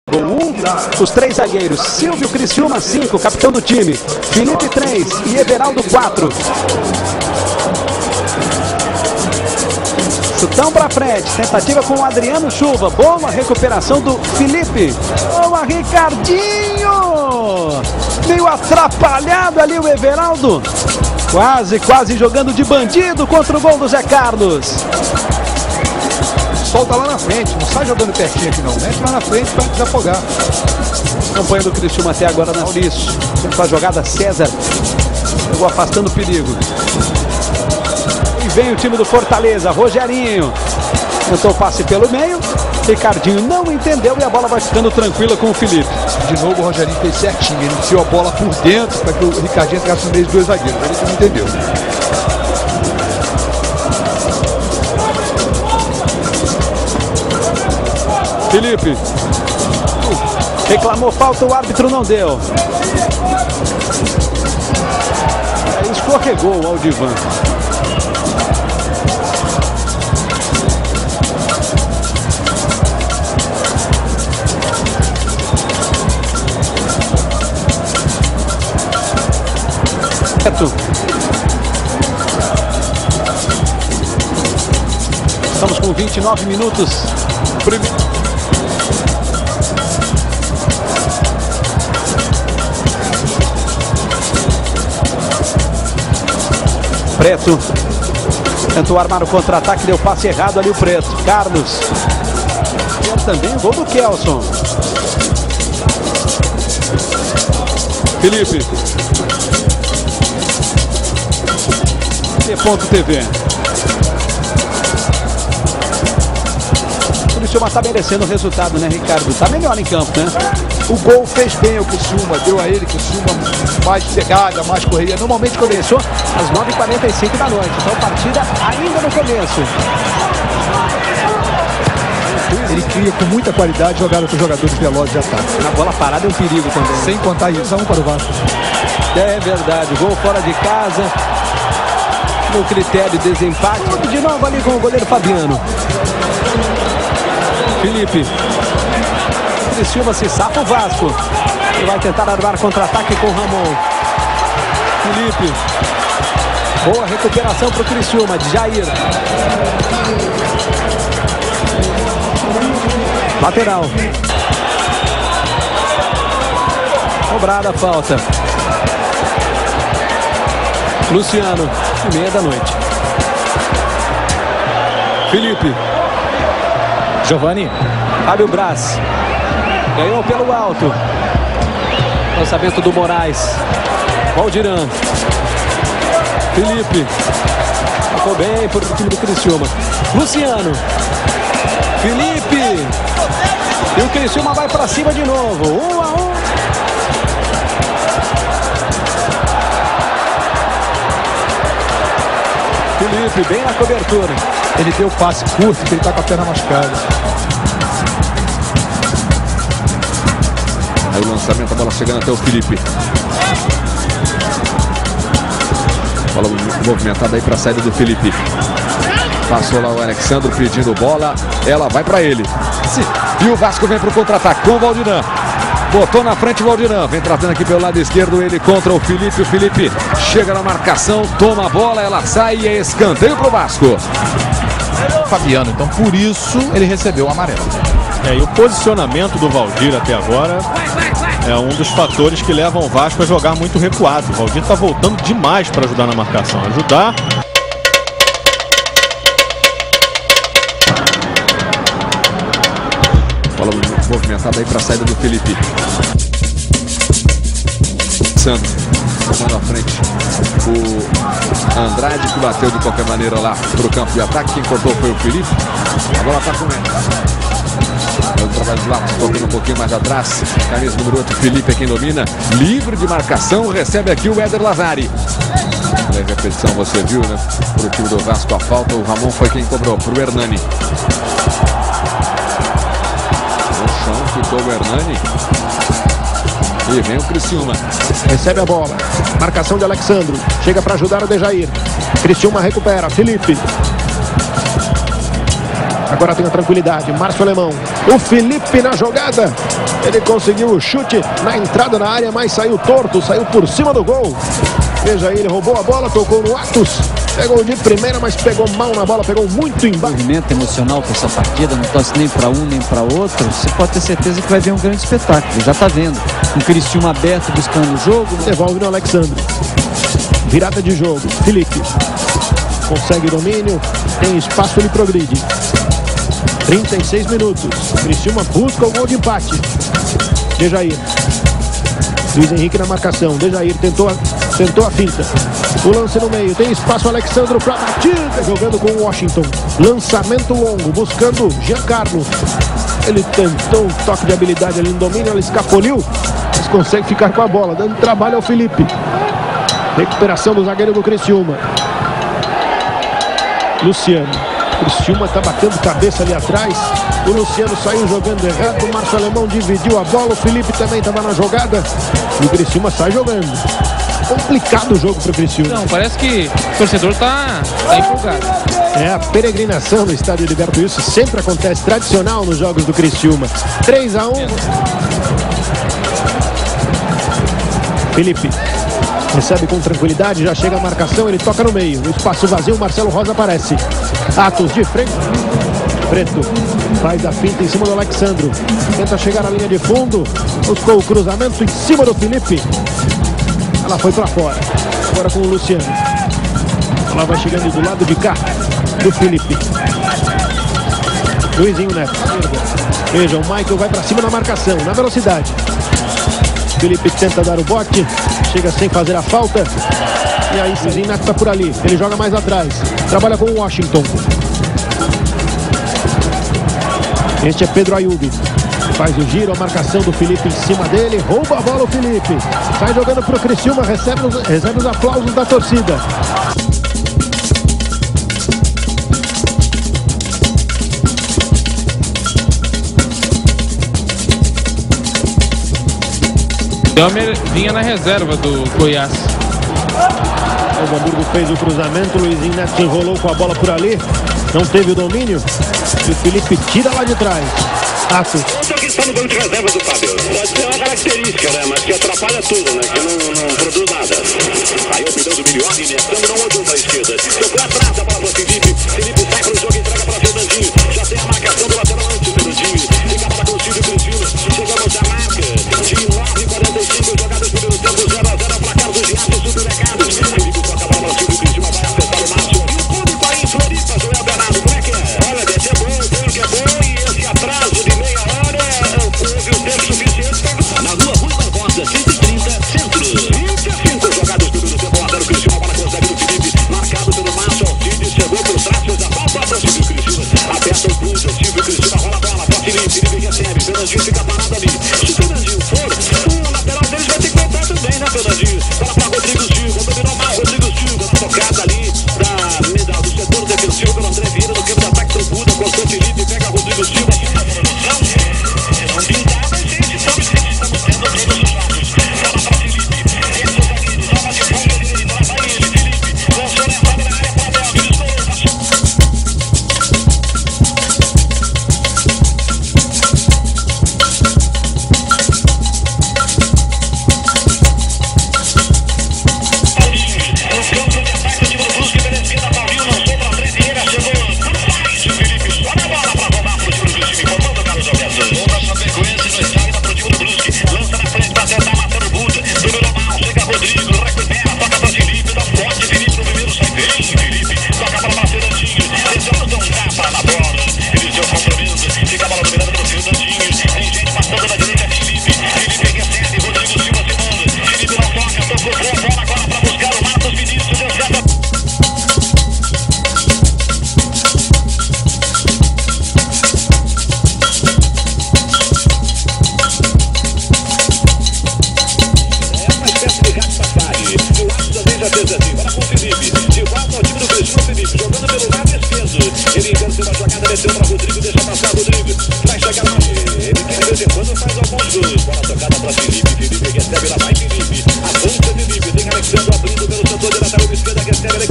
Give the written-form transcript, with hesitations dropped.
Os três zagueiros, Silvio Criciúma 5, capitão do time, Felipe 3 e Everaldo 4. Chutão para frente, tentativa com o Adriano Chuva, boa recuperação do Felipe. Boa, Ricardinho! Meio atrapalhado ali o Everaldo. Quase jogando de bandido contra o gol do Zé Carlos. Solta lá na frente, não sai jogando pertinho aqui não, mete lá na frente para desafogar. Campanha do Criciúma até agora na Isso. A jogada César, chegou afastando o perigo. E vem o time do Fortaleza, Rogerinho. Tentou o passe pelo meio, Ricardinho não entendeu e a bola vai ficando tranquila com o Felipe. De novo o Rogerinho fez certinho, ele desceu a bola por dentro para que o Ricardinho entrasse no meio de dois zagueiros, ele não entendeu. Felipe reclamou falta, o árbitro não deu. Aí escorregou o Aldivan. Estamos com 29 minutos. Preto tentou armar o contra-ataque, deu passe errado ali o Preto. Carlos. E também o gol do Kelson. Felipe. TV. O Criciúma tá merecendo o resultado, né, Ricardo? Tá melhor em campo, né? O gol fez bem ao Criciúma, deu a ele, Criciúma mais pegada, mais correria. Normalmente começou às 9h45 da noite, então partida ainda no começo. Ele cria com muita qualidade jogada com os jogadores velozes de ataque. Na bola parada é um perigo também. Sem contar isso, 1 para o Vasco. É verdade, gol fora de casa. No critério de desempate, de novo ali com o goleiro Fabiano. Felipe. Criciúma se safa o Vasco. Ele vai tentar armar contra-ataque com o Ramon. Felipe. Boa recuperação para o Criciúma, de Jair. Lateral. Cobrada a falta. Luciano. 9h30 da noite. Felipe. Giovani. Abre o braço. Ganhou pelo alto. Lançamento do Moraes. Valdiran. Felipe. Ficou bem por o time do Criciúma. Luciano. Felipe. E o Criciúma vai para cima de novo. 1-1. Felipe, bem na cobertura. Ele deu o passe curto, porque ele está com a perna machucada. Aí o lançamento, a bola chegando até o Felipe. Bola movimentada aí para a saída do Felipe. Passou lá o Alexandre pedindo bola. Ela vai para ele. E o Vasco vem para o contra-ataque com o Valdiran. Botou na frente o Valdiran. Vem tratando aqui pelo lado esquerdo ele contra o Felipe. O Felipe chega na marcação, toma a bola, ela sai e é escanteio para o Vasco. Fabiano, então por isso ele recebeu o amarelo. E o posicionamento do Valdir até agora é um dos fatores que levam o Vasco a jogar muito recuado. O Valdir está voltando demais para ajudar na marcação. Ajudar. Bola movimentada aí para a saída do Felipe. Santos tomando à frente o Andrade, que bateu de qualquer maneira lá para o campo de ataque. Quem cortou foi o Felipe. A bola está com ele. O trabalho de Lopes tocando um pouquinho mais atrás. Camisa número 8, Felipe é quem domina. Livre de marcação, recebe aqui o Éder Lazari. Na repetição você viu, né? Para o time do Vasco a falta. O Ramon foi quem cobrou para o Hernani. No chão ficou o Hernani. E vem o Criciúma. Recebe a bola. Marcação de Alexandro. Chega para ajudar o Dejair. Criciúma recupera. Felipe. Agora tem a tranquilidade. Márcio Alemão. O Felipe na jogada. Ele conseguiu o chute na entrada da área, mas saiu torto, saiu por cima do gol. Veja aí, ele roubou a bola, tocou no Atos. Pegou de primeira, mas pegou mal na bola, pegou muito embaixo. Movimento emocional com essa partida, não torce nem para um nem para outro. Você pode ter certeza que vai ver um grande espetáculo. Já está vendo. Um Criciúma aberto buscando o jogo. Devolve no Alexandre. Virada de jogo. Felipe. Consegue o domínio. Tem espaço, ele progride. 36 minutos. Criciúma busca o gol de empate. Dejair. Luiz Henrique na marcação. Dejair tentou a finta. O lance no meio. Tem espaço, Alexandre para batida. Jogando com o Washington. Lançamento longo. Buscando Giancarlo. Ele tentou um toque de habilidade ali no domínio. Ele escapuliu. Mas consegue ficar com a bola. Dando trabalho ao Felipe. Recuperação do zagueiro do Criciúma. Luciano. Criciúma está batendo cabeça ali atrás. O Luciano saiu jogando errado. O Márcio Alemão dividiu a bola. O Felipe também estava na jogada. E o Criciúma sai jogando. Complicado o jogo para o Criciúma. Não, parece que o torcedor tá empolgado. É a peregrinação no estádio Heriberto Wilson. Sempre acontece, tradicional nos jogos do Criciúma. 3-1. Felipe. Recebe com tranquilidade, já chega a marcação, ele toca no meio. No espaço vazio, Marcelo Rosa aparece. Atos de frente. Preto faz a finta em cima do Alexandro. Tenta chegar à linha de fundo. Buscou o cruzamento em cima do Felipe. Ela foi para fora. Agora com o Luciano. Ela vai chegando do lado de cá do Felipe. Luizinho Neto. Veja, o Michael vai para cima na marcação, na velocidade. Felipe tenta dar o bote. Chega sem fazer a falta. E aí Luizinho Neto está por ali. Ele joga mais atrás. Trabalha com o Washington. Este é Pedro Ayub. Faz o giro, a marcação do Felipe em cima dele. Rouba a bola o Felipe. Sai jogando para o Criciúma. Recebe os aplausos da torcida. Damer vinha na reserva do Goiás. O Hamburgo fez o cruzamento. O Luizinho Neto se enrolou com a bola por ali. Não teve o domínio. E o Felipe tira lá de trás. Atos. Aqui está no banco de reserva do Fábio. Pode ser uma característica, né? Mas que atrapalha tudo, né? Que não produz nada. Aí o pidão do Milione, iniciando no outro para a esquerda. Tocou atrás a bola para o Felipe. Felipe sai para o jogo e entrega para o Fernandinho. Já tem a marcação do lateral antes, Fernandinho. Fica para com o Silvio Criciúma. Chegamos à marca de 9h45 jogadas pelo tempo 0-0. A placar do Giato Supermercados. Felipe toca a bola para o Silvio Criciúma. Vai acertar o Márcio. E o público aí em Floripa, Joel Bernardo. Como é que é? Olha, é bom, tem que é bom. E esse atraso de meia hora houve o tempo suficiente para... Na rua Rui Barbosa, 130, centro. 25 jogadas pelo tempo. O lateral Criciúma, a bola consegue do Felipe. Marcado pelo Márcio Alcides. Chegou por trás, fez a falta para o Silvio Criciúma. Aperta o pulso, Silvio Criciúma rola a bola para Felipe. Felipe recebe, Fernandinho fica parado ali. Se o Fernandinho for, o lateral deles vai ter que voltar também, né, Fernandinho? Bola para Rodrigo Silva, dominou mal Rodrigo Silva. Na tocada ali do setor defensivo pelo André Vieira, no campo de ataque do Buda. Cortou Felipe, pega Rodrigo Silva. Não pintava, gente. Estamos tendo todos os lados. Bola para Felipe. Esse é o zagueiro, joga de ponta direita. Lá vai ele, Felipe. Lançou levada na área para o Abel. Felipe recebe, lá vai Felipe. Avança Felipe, tem Alexandre abrindo pelo setor de lateral esquerda, recebe